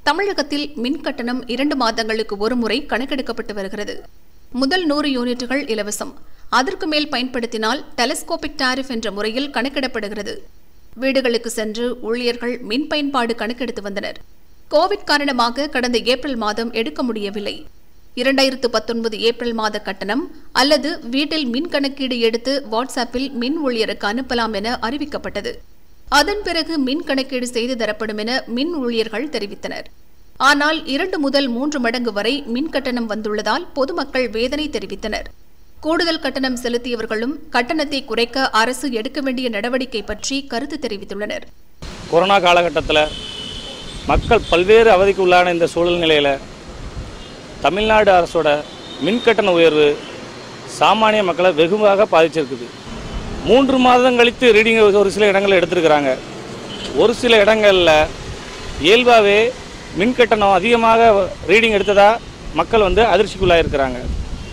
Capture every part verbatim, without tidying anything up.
தமிழகத்தில் மின் கட்டணம் இரண்டு மாதங்களுக்கு ஒருமுறை கணக்கெடுக்கப்பட்டு வருகிறது. முதல் நூறு யூனிட்டுகள் இலவசம். அதற்கு மேல் பயன்படுத்தினால் டெலஸ்கோபிக் டாரிஃப் என்ற முறையில் கணக்கிடப்படுகிறது. வீடுகளுக்கு சென்று ஊழியர்கள் மின் பயன்பாடு கணக்கெடுத்து வந்தனர். கோவிட் காரணமாக கடந்த ஏப்ரல் மாதம் எடுக்க முடியவில்லை. இரண்டாயிரத்து பத்தொன்பது ஏப்ரல் மாத கட்டணம் அல்லது வீட்டில் மின் கணக்கீடு எடுத்து வாட்ஸ்ஆப்பில் மின் ஊழியருக்கு அனுப்பலாம் என அறிவிக்கப்பட்டது. அதன் பிறகு மின் கணக்கீடு செய்து தரப்படும் என மின் ஊழியர்கள் தெரிவித்தனர். ஆனால் இரண்டு முதல் மூன்று மடங்கு வரை மின் கட்டணம் வந்துள்ளதால் பொதுமக்கள் வேதனை தெரிவித்தனர். கூடுதல் கட்டணம் செலுத்தியவர்களும் கட்டணத்தை குறைக்க அரசு எடுக்க வேண்டிய நடவடிக்கை பற்றி கருத்து தெரிவித்துள்ளனர். கொரோனா காலகட்டத்தில் மக்கள் பல்வேறு அவதிக்கு உள்ளான இந்த சூழ்நிலையில் தமிழ்நாடு அரசோட மின்கட்டண உயர்வு சாமானிய மக்களை வெகுவாக பாதிச்சிருக்குது. மூன்று மாதம் கழித்து ரீடிங் ஒரு சில இடங்களில் எடுத்துருக்கிறாங்க. ஒரு சில இடங்களில் இயல்பாகவே மின்கட்டணம் அதிகமாக ரீடிங் எடுத்ததாக மக்கள் வந்து அதிர்ச்சிக்குள்ளாக இருக்கிறாங்க.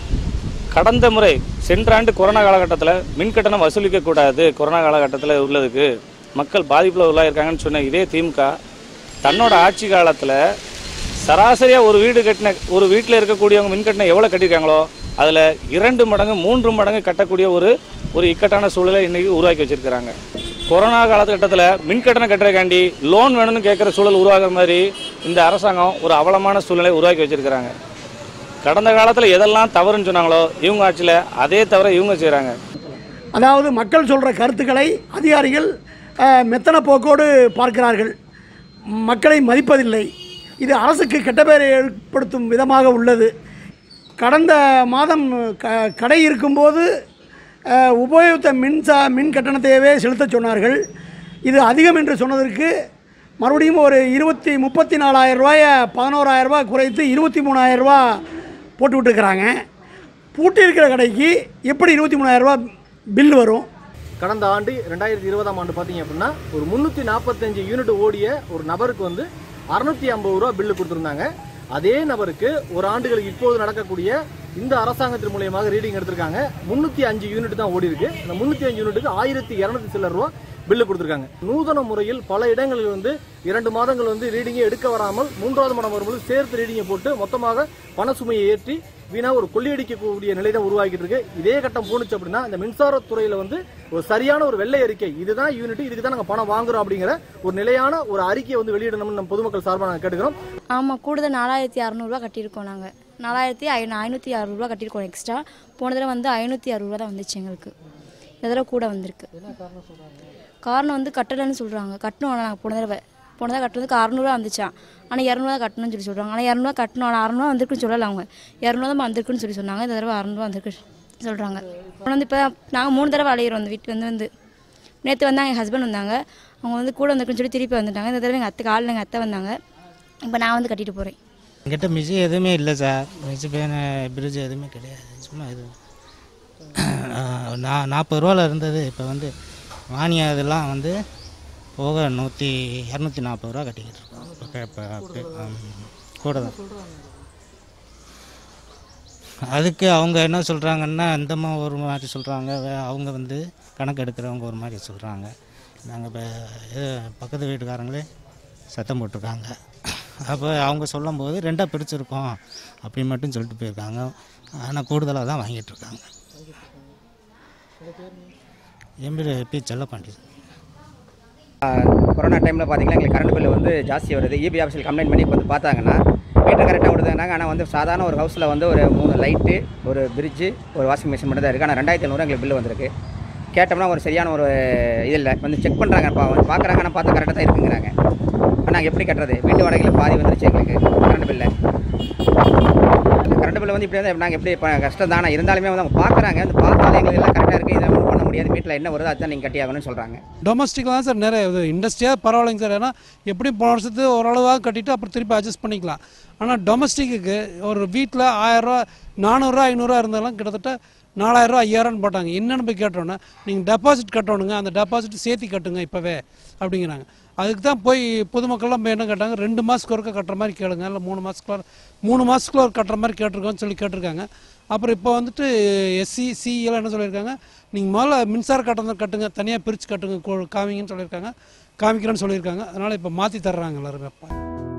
கடந்த முறை சென்ற ஆண்டு கொரோனா காலகட்டத்தில் மின்கட்டணம் வசூலிக்கக்கூடாது, கொரோனா காலகட்டத்தில் உள்ளதுக்கு மக்கள் பாதிப்பில் உள்ளாயிருக்காங்கன்னு சொன்ன இதே திமுக தன்னோட ஆட்சி காலத்தில் சராசரியாக ஒரு வீடு கட்டின ஒரு வீட்டில் இருக்கக்கூடியவங்க மின்கட்டணம் எவ்வளோ கட்டியிருக்காங்களோ அதில் இரண்டு மடங்கு மூன்று மடங்கு கட்டக்கூடிய ஒரு ஒரு இக்கட்டான சூழலை இன்றைக்கி உருவாக்கி வச்சுருக்கிறாங்க. கொரோனா காலகட்டத்தில் மின்கட்டணம் கட்டுறதுக்காண்டி லோன் வேணும்னு கேட்குற சூழல் உருவாகிற மாதிரி இந்த அரசாங்கம் ஒரு அவலமான சூழ்நிலை உருவாக்கி வச்சுருக்கிறாங்க. கடந்த காலத்தில் எதெல்லாம் தவறுன்னு சொன்னாங்களோ இவங்க ஆட்சியில் அதே தவிர இவங்க செய்கிறாங்க. அதாவது மக்கள் சொல்கிற கருத்துக்களை அதிகாரிகள் மெத்தன போக்கோடு பார்க்கிறார்கள், மக்களை மதிப்பதில்லை. இது அரசுக்கு கெட்ட பெயரை ஏற்படுத்தும் விதமாக உள்ளது. கடந்த மாதம் க கடை இருக்கும்போது உபயோகித்த மின்சா மின் கட்டணத்தையவே செலுத்த சொன்னார்கள். இது அதிகம் என்று சொன்னதற்கு மறுபடியும் ஒரு இருபத்தி முப்பத்தி நாலாயிரம் ரூபாயை பதினோராயிரம் ரூபா குறைத்து இருபத்தி மூணாயிரம் ரூபா போட்டு விட்டுருக்குறாங்க. பூட்டி இருக்கிற கடைக்கு எப்படி இருபத்தி மூணாயிரம் ரூபா பில் வரும்? கடந்த ஆண்டு ரெண்டாயிரத்தி இருபதாம் ஆண்டு பார்த்தீங்க அப்படின்னா ஒரு முந்நூற்றி நாற்பத்தஞ்சு யூனிட் ஓடிய ஒரு நபருக்கு வந்து அறுநூற்றி ஐம்பது ரூபா பில்லு கொடுத்துருந்தாங்க. அதே நபருக்கு ஒரு ஆண்டுகளுக்கு இப்போது நடக்கக்கூடிய இந்த அரசாங்கத்தின் மூலியமாக ரீடிங் எடுத்திருக்காங்க. முன்னூற்றி அஞ்சு யூனிட் தான் ஓடி இருக்கு. இந்த முன்னூற்றி அஞ்சு யூனிட்டுக்கு ஆயிரத்தி இரநூத்தி சில்லர் ரூபா பில்லு கொடுத்துருக்காங்க. நூதன முறையில் பல இடங்களில் வந்து இரண்டு மாதங்கள் வந்து ரீடிங்கை எடுக்க வராமல் மூன்றாவது மாதம் வரும்போது சேர்த்து ரீடிங்கை போட்டு மொத்தமாக பண சுமையை ஏற்றி வீணா ஒரு கொள்ளையடிக்கக்கூடிய நிலை தான் உருவாக்கிட்டு இருக்கு. இதே கட்டம் போணுச்சு அப்படின்னா இந்த மின்சாரத்துறையில வந்து ஒரு சரியான ஒரு வெள்ளை அறிக்கை, இதுதான் யூனிட், இதுக்கு தான் நாங்கள் பணம் வாங்குறோம் அப்படிங்கிற ஒரு நிலையான ஒரு அறிக்கையை வந்து வெளியிடணும்னு நம்ம பொதுமக்கள் சார்பாக நாங்கள் கேட்டுக்கிறோம். ஆமாம், கூடுதல் நாலாயிரத்தி அறுநூறுவா கட்டியிருக்கோம். நாங்கள் நாலாயிரத்தி ஐ ஐநூற்றி அறுநூறுவா கட்டியிருக்கோம் எக்ஸ்ட்ரா. போன தடவை வந்து ஐநூற்றி அறுபது தான் வந்துச்சு எங்களுக்கு. இந்த தடவை கூட வந்திருக்கு. காரணம் வந்து கட்டலைன்னு சொல்கிறாங்க. கட்டணும், ஆனால் நாங்கள் போன தடவை போன தடவை கட்டுறதுக்கு அறுநூறுவா வந்துச்சா, ஆனால் இரநூறுவா கட்டணும்னு சொல்லி சொல்கிறாங்க. ஆனால் இரநூறுவா கட்டணும், ஆனால் அறுநூறுவா வந்திருக்குன்னு சொல்லலை. அவங்க இரநூறுவா தான் வந்திருக்குன்னு சொல்லி சொன்னாங்க. இந்த தடவை அறுநூறுவா வந்திருக்கு சொல்கிறாங்க. அப்புறம் வந்து இப்போ நாங்கள் மூணு தடவை அலையிறோம் அந்த வீட்டு வந்து வந்து நேற்று வந்தாங்க, எங்கள் ஹஸ்பண்ட் வந்தாங்க. அவங்க வந்து கூட வந்திருக்குன்னு சொல்லி திருப்பி வந்துட்டாங்க. இந்த தடவை எங்கள் அத்தை காலில் எங்கள் அத்தை வந்தாங்க. இப்போ நான் வந்து கட்டிட்டு போகிறேன். என்கிட்ட மிஷின் எதுவுமே இல்லை சார். மிஷி பேனு பிரிட்ஜ் எதுவுமே கிடையாது. சும்மா இது நான் நாற்பது ரூபாவில் இருந்தது இப்போ வந்து மானியம் இதெல்லாம் வந்து போக நூற்றி இரநூத்தி நாற்பது ரூபா கட்டிக்கிட்டு இருக்கோம். இப்போ இப்போ கூட தான். அதுக்கு அவங்க என்ன சொல்கிறாங்கன்னா இந்தம்மா ஒரு மாதிரி சொல்கிறாங்க, அவங்க வந்து கணக்கு எடுக்கிறவங்க ஒரு மாதிரி சொல்கிறாங்க. நாங்கள் இப்போ பக்கத்து வீட்டுக்காரங்களே சத்தம் போட்டிருக்காங்க. அப்போ அவங்க சொல்லும்போது ரெண்டாக பிரிச்சுருக்கோம் அப்படின்னு மட்டும் சொல்லிட்டு போயிருக்காங்க. ஆனால் கூடுதலாக தான் வாங்கிட்டுருக்காங்க. என் பேர் பி செல்லப்பாண்டி. கொரோனா டைமில் பார்த்தீங்கன்னா எங்களுக்கு கரண்ட் பில்லு வந்து ஜாஸ்தி வருது. இபி ஆஃபீஸில் கம்ப்ளைண்ட் பண்ணி இப்போ வந்து பார்த்தாங்கன்னா மீட்டர் கரெக்டாக விடுதாங்க. ஆனால் வந்து சாதாரண ஒரு ஹவுஸில் வந்து ஒரு மூணு லைட்டு, ஒரு ஃப்ரிட்ஜு, ஒரு வாஷிங் மிஷின் மட்டும் தான் இருக்குது. ஆனால் ரெண்டாயிரத்தி ஐநூறு எங்களுக்கு பில்லு வந்திருக்கு. கேட்டோம்னா ஒரு சரியான ஒரு இது இல்லை. வந்து செக் பண்ணுறாங்க, பா வந்து பார்க்குறாங்க. ஆனால் பார்த்தா கரெக்டாக தான் இருக்குங்கிறாங்க. ஆனால் நாங்கள் எப்படி கட்டுறது? வீட்டு வாடகையில் பாதி வந்துருச்சு எங்களுக்கு கரண்ட் பில்லு. கரண்ட் பில்லு வந்து இப்படி வந்து நாங்கள் எப்படி இப்போ கஷ்டம் தானே இருந்தாலுமே வந்து அவங்க பார்க்குறாங்க. வந்து பார்த்தாலே எங்களுக்கு எல்லாம் கரெக்டாக இருக்குது, இதை ஒன்றும் பண்ண முடியாது, வீட்டில் என்ன வருதோ அதுதான் நீங்கள் கட்டி ஆகணும்னு சொல்கிறாங்க. டொமஸ்டிக் தான் சார் நிறைய இது இண்டஸ்ட்ரியாக பரவாயில்லைங்க சார். ஏன்னா எப்படியும் போன வருஷத்து ஓரளவாக கட்டிட்டு அப்புறம் திருப்பி அட்ஜஸ்ட் பண்ணிக்கலாம். ஆனால் டொமஸ்டிக்கு ஒரு வீட்டில் ஆயிரரூவா நானூறுரூவா ஐநூறுரூவா இருந்தாலும் கிட்டத்தட்ட நாலாயிரரூவா ஐயாயிரம்னு போட்டாங்க. என்னென்னு போய் கேட்டோன்னே நீங்கள் டெபாசிட் கட்டணுங்க, அந்த டெபாசிட் சேர்த்து கட்டுங்க இப்போவே அப்படிங்கிறாங்க. அதுக்கு தான் போய் பொதுமக்கள்லாம் போய் என்ன கேட்டாங்க, ரெண்டு மாதத்துக்கு ஒருக்க கட்டுற மாதிரி கேளுங்க, இல்லை மூணு மாதத்துக்குள்ள மூணு மாதத்துக்குள்ள ஒரு கட்டுற மாதிரி கேட்டிருக்கோன்னு சொல்லி கேட்டிருக்காங்க. அப்புறம் இப்போ வந்துட்டு எஸ்சி சிஎல்லாம் என்ன சொல்லியிருக்காங்க, நீங்கள் முதல்ல மின்சார கட்டணம் கட்டுங்க, தனியாக பிரித்து கட்டுங்க காமிங்கன்னு சொல்லியிருக்காங்க. காமிக்கிறேன்னு சொல்லியிருக்காங்க. அதனால் இப்போ மாற்றி தர்றாங்க எல்லாருமே.